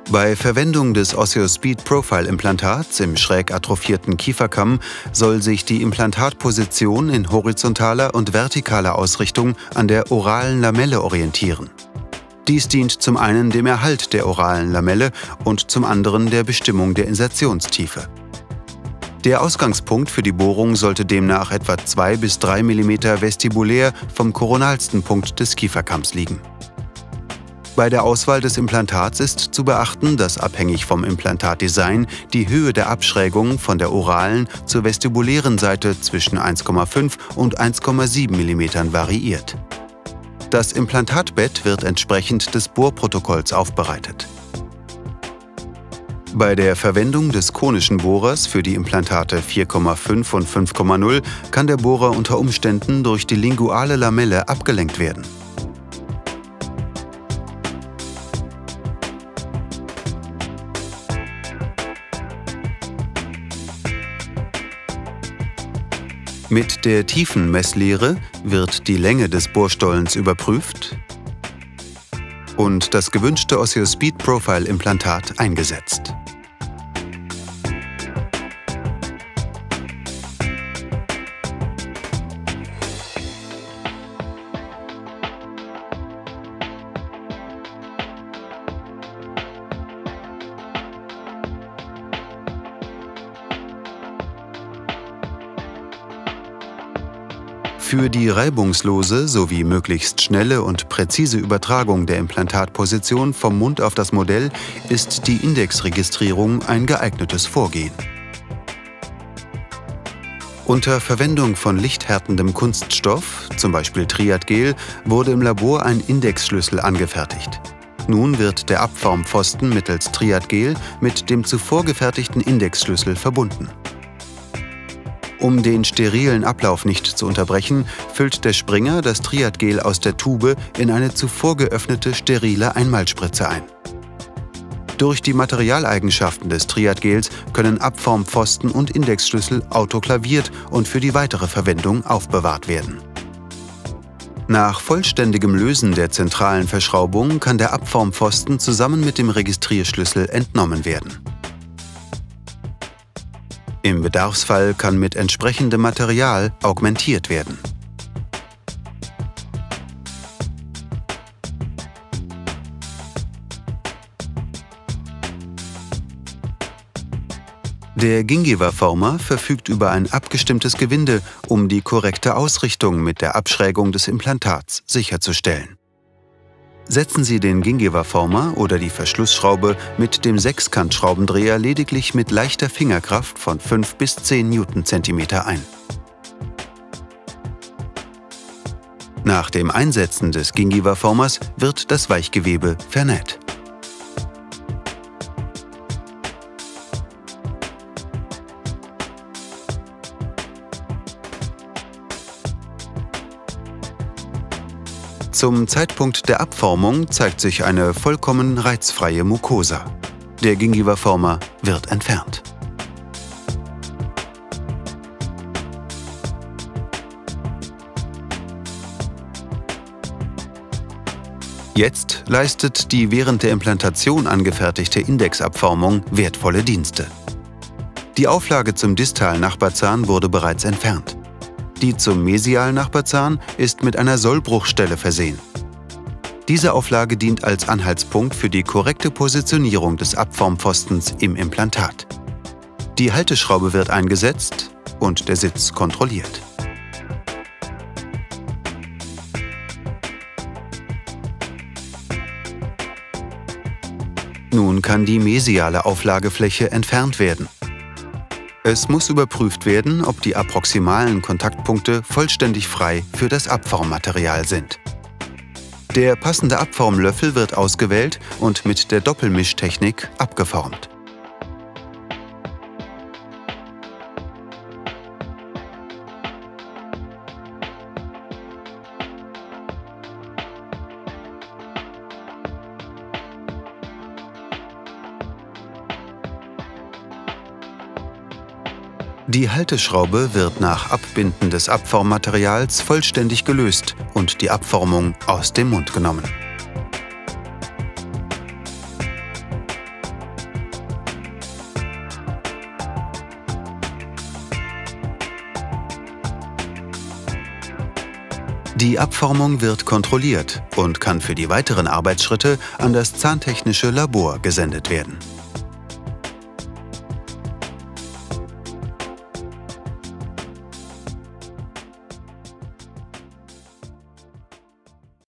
Bei Verwendung des OsseoSpeed Profile Implantats im schräg atrophierten Kieferkamm soll sich die Implantatposition in horizontaler und vertikaler Ausrichtung an der oralen Lamelle orientieren. Dies dient zum einen dem Erhalt der oralen Lamelle und zum anderen der Bestimmung der Insertionstiefe. Der Ausgangspunkt für die Bohrung sollte demnach etwa 2 bis 3 mm vestibulär vom koronalsten Punkt des Kieferkamms liegen. Bei der Auswahl des Implantats ist zu beachten, dass abhängig vom Implantatdesign die Höhe der Abschrägung von der oralen zur vestibulären Seite zwischen 1,5 und 1,7 mm variiert. Das Implantatbett wird entsprechend des Bohrprotokolls aufbereitet. Bei der Verwendung des konischen Bohrers für die Implantate 4,5 und 5,0 kann der Bohrer unter Umständen durch die linguale Lamelle abgelenkt werden. Mit der Tiefenmesslehre wird die Länge des Bohrstollens überprüft und das gewünschte OsseoSpeed Profile Implantat eingesetzt. Für die reibungslose sowie möglichst schnelle und präzise Übertragung der Implantatposition vom Mund auf das Modell ist die Indexregistrierung ein geeignetes Vorgehen. Unter Verwendung von lichthärtendem Kunststoff, zum Beispiel Triadgel, wurde im Labor ein Indexschlüssel angefertigt. Nun wird der Abformpfosten mittels Triadgel mit dem zuvor gefertigten Indexschlüssel verbunden. Um den sterilen Ablauf nicht zu unterbrechen, füllt der Springer das Triadgel aus der Tube in eine zuvor geöffnete sterile Einmalspritze ein. Durch die Materialeigenschaften des Triadgels können Abformpfosten und Indexschlüssel autoklaviert und für die weitere Verwendung aufbewahrt werden. Nach vollständigem Lösen der zentralen Verschraubung kann der Abformpfosten zusammen mit dem Registrierschlüssel entnommen werden. Im Bedarfsfall kann mit entsprechendem Material augmentiert werden. Der Gingiva-Former verfügt über ein abgestimmtes Gewinde, um die korrekte Ausrichtung mit der Abschrägung des Implantats sicherzustellen. Setzen Sie den Gingiva-Former oder die Verschlussschraube mit dem Sechskantschraubendreher lediglich mit leichter Fingerkraft von 5 bis 10 Newtonzentimeter ein. Nach dem Einsetzen des Gingiva-Formers wird das Weichgewebe vernäht. Zum Zeitpunkt der Abformung zeigt sich eine vollkommen reizfreie Mucosa. Der Gingiva-Former wird entfernt. Jetzt leistet die während der Implantation angefertigte Indexabformung wertvolle Dienste. Die Auflage zum distalen Nachbarzahn wurde bereits entfernt. Die zum mesialen Nachbarzahn ist mit einer Sollbruchstelle versehen. Diese Auflage dient als Anhaltspunkt für die korrekte Positionierung des Abformpfostens im Implantat. Die Halteschraube wird eingesetzt und der Sitz kontrolliert. Nun kann die mesiale Auflagefläche entfernt werden. Es muss überprüft werden, ob die approximalen Kontaktpunkte vollständig frei für das Abformmaterial sind. Der passende Abformlöffel wird ausgewählt und mit der Doppelmischtechnik abgeformt. Die Halteschraube wird nach Abbinden des Abformmaterials vollständig gelöst und die Abformung aus dem Mund genommen. Die Abformung wird kontrolliert und kann für die weiteren Arbeitsschritte an das Zahntechnische Labor gesendet werden.